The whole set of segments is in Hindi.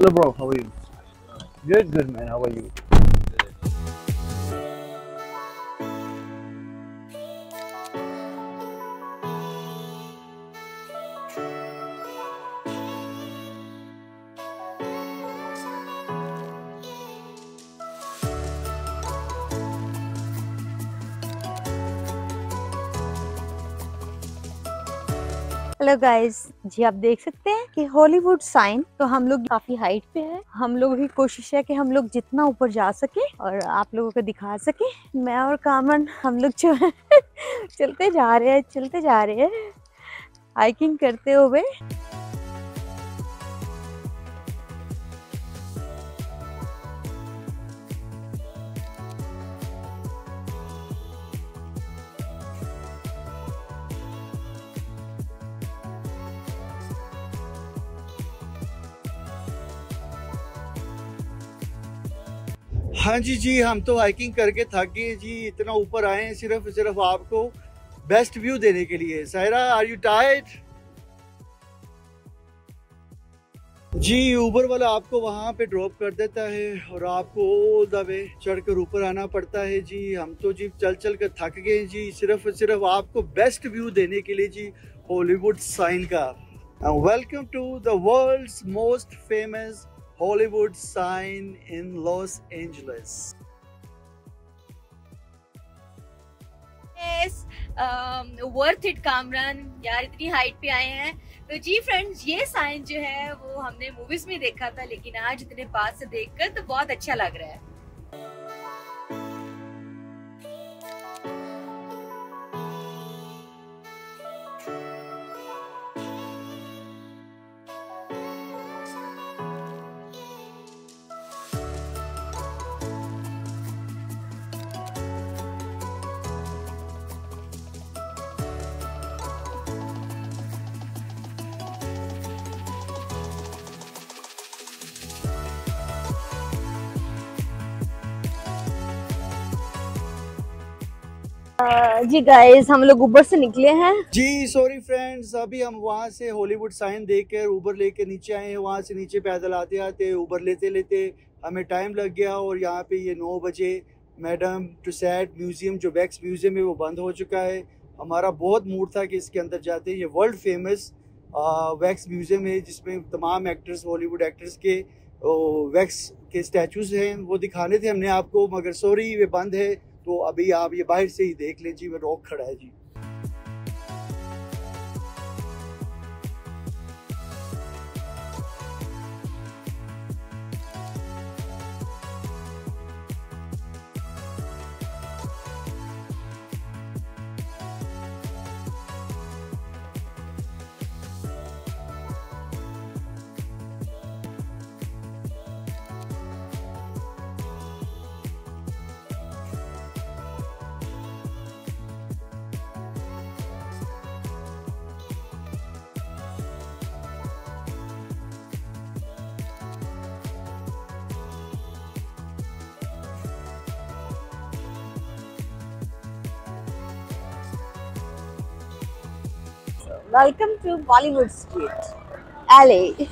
Hello, bro. How are you? Good, good, man. How are you? Hello guys जी, आप देख सकते हैं कि हॉलीवुड साइन। तो हम लोग काफी हाइट पे है। हम लोगों की कोशिश है कि हम लोग जितना ऊपर जा सके और आप लोगों को दिखा सके। मैं और कामन हम लोग जो है चलते जा रहे हैं हाइकिंग करते हुए। हाँ जी जी, हम तो हाइकिंग करके थक गए जी। इतना ऊपर आए हैं सिर्फ आपको बेस्ट व्यू देने के लिए। Saira, are you tired? जी, ऊबर वाला आपको वहाँ पे ड्रॉप कर देता है और आपको ऑल द वे चढ़कर ऊपर आना पड़ता है जी। हम तो जी चल कर थक गए जी, सिर्फ आपको बेस्ट व्यू देने के लिए जी हॉलीवुड साइन का। Welcome to the world's most famous Hollywood sign in Los Angeles. Worth it Kamran यार, इतनी हाइट पे आए हैं। तो जी फ्रेंड्स, ये साइन जो है वो हमने मूवीज में देखा था, लेकिन आज इतने पास से देखकर तो बहुत अच्छा लग रहा है। जी गाइस, हम लोग ऊबर से निकले हैं। जी सॉरी फ्रेंड्स, अभी हम वहाँ से हॉलीवुड साइन देखकर ऊबर लेके नीचे आए हैं। वहाँ से नीचे पैदल आते आते ऊबर लेते लेते हमें टाइम लग गया और यहाँ पे ये 9 बजे मैडम टुसैड म्यूजियम जो वैक्स म्यूजियम है वो बंद हो चुका है। हमारा बहुत मूड था कि इसके अंदर जाते हैं। ये वर्ल्ड फेमस वैक्स म्यूजियम है जिसमें तमाम एक्टर्स, हॉलीवुड एक्टर्स के वैक्स के स्टैचूज हैं, वो दिखाने थे हमने आपको, मगर सॉरी ये बंद है। तो अभी आप ये बाहर से ही देख लें जी, वो रॉक खड़ा है जी। Welcome to Bollywood street LA।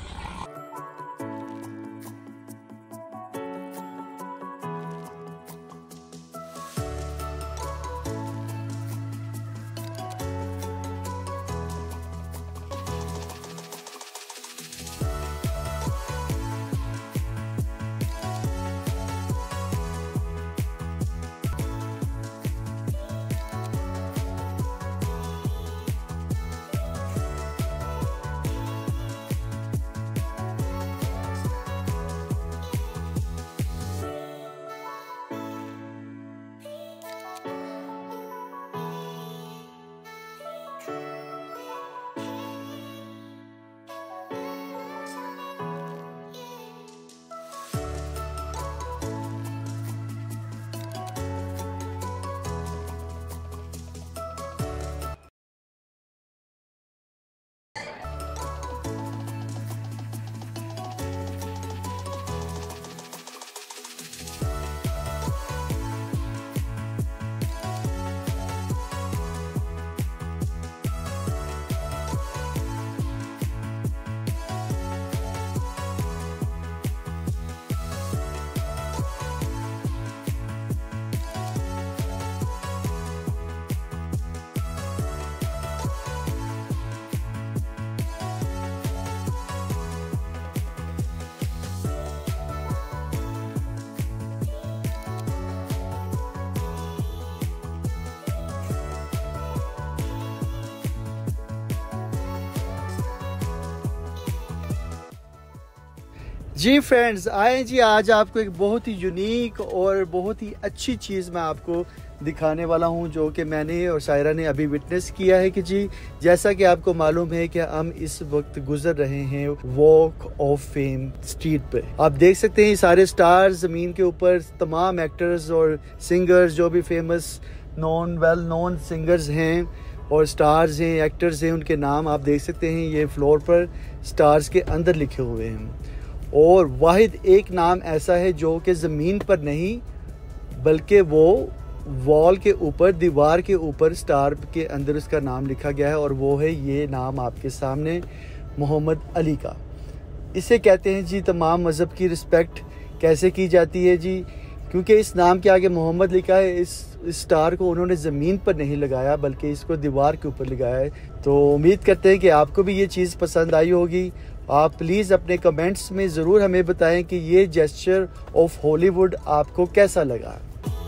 जी फ्रेंड्स, आए जी आज आपको एक बहुत ही यूनिक और बहुत ही अच्छी चीज़ मैं आपको दिखाने वाला हूं, जो कि मैंने और सायरा ने अभी विटनेस किया है। कि जी जैसा कि आपको मालूम है कि हम इस वक्त गुजर रहे हैं वॉक ऑफ फेम स्ट्रीट पे। आप देख सकते हैं सारे स्टार्स ज़मीन के ऊपर, तमाम एक्टर्स और सिंगर्स जो भी फेमस वेल नोन सिंगर्स हैं और स्टार्स हैं, एक्टर्स हैं, उनके नाम आप देख सकते हैं ये फ्लोर पर स्टार्स के अंदर लिखे हुए हैं। और वाहिद एक नाम ऐसा है जो कि ज़मीन पर नहीं बल्कि वो वॉल के ऊपर, दीवार के ऊपर स्टार के अंदर उसका नाम लिखा गया है, और वो है ये नाम आपके सामने, मोहम्मद अली का। इसे कहते हैं जी तमाम मज़हब की रिस्पेक्ट कैसे की जाती है जी, क्योंकि इस नाम के आगे मोहम्मद लिखा है। इस स्टार को उन्होंने ज़मीन पर नहीं लगाया बल्कि इसको दीवार के ऊपर लगाया है। तो उम्मीद करते हैं कि आपको भी ये चीज़ पसंद आई होगी। आप प्लीज़ अपने कमेंट्स में ज़रूर हमें बताएं कि ये जेस्चर ऑफ हॉलीवुड आपको कैसा लगा।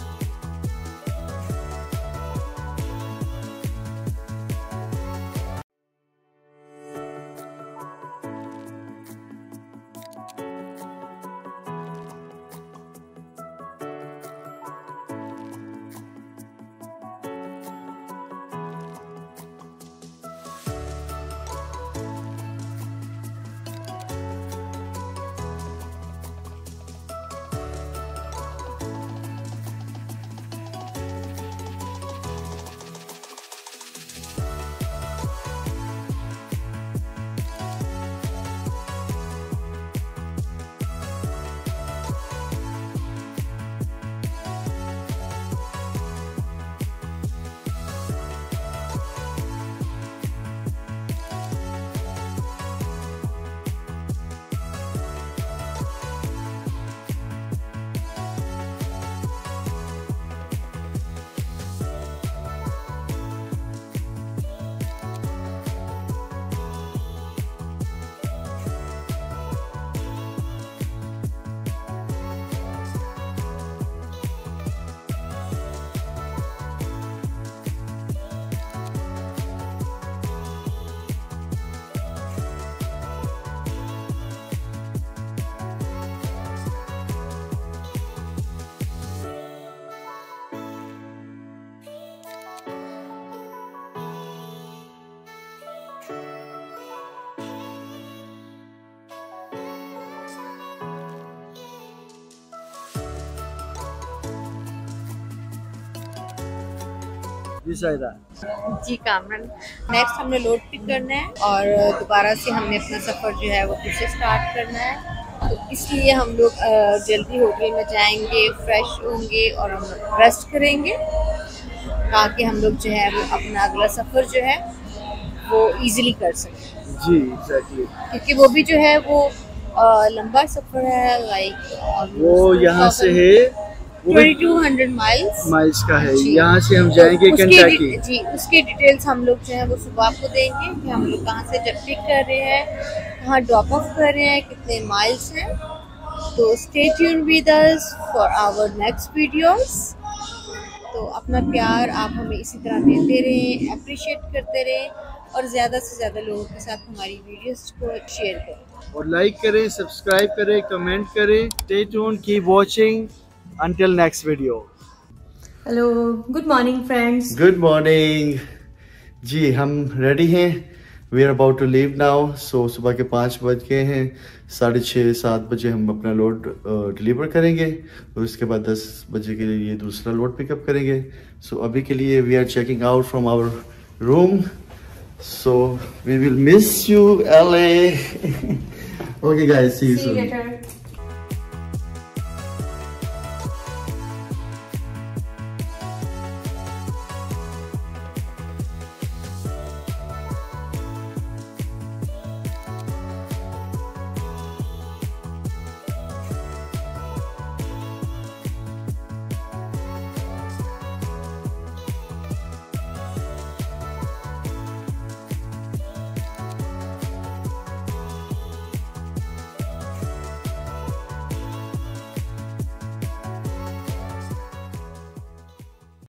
जी कामरान, नेक्स्ट हमने लोड पिक करना है और दोबारा से हमने अपना सफ़र जो है वो फिर से स्टार्ट करना है। तो इसलिए हम लोग जल्दी होटल में जाएंगे, फ्रेश होंगे और हम रेस्ट करेंगे ताकि हम लोग जो है वो अपना अगला सफ़र जो है वो इजीली कर सकें। जी एग्जैक्टली, क्योंकि वो भी जो है वो लंबा सफ़र है, लाइक वो यहाँ से है 2200 माइल्स का है। यहाँ से हम जाएंगे केंटाकी। जी उसकी डिटेल्स हम लोग जो है वो सुबह आपको देंगे कि हम लोग कहाँ से जब पिक कर रहे हैं, कहाँ ड्रॉप ऑफ कर रहे हैं, कितने माइल्स हैं। तो stay tune with us for our next videos. तो अपना प्यार आप हमें इसी तरह देते रहें, अप्रिशिएट करते रहें और ज़्यादा से ज़्यादा लोगों के साथ हमारी वीडियोस को शेयर करें और लाइक करें, सब्सक्राइब करें, कमेंट करें। Stay tune, keep watching until next video. Hello, good morning friends. Good morning जी, हम रेडी हैं। We are about to leave now. So सुबह के 5 बज गए हैं। 6:30-7 बजे हम अपना लोड डिलीवर करेंगे और उसके बाद 10 बजे के लिए दूसरा लोड पिकअप करेंगे। सो अभी के लिए we are checking out from our room. So we will miss you LA. Okay guys, see you soon. See you later.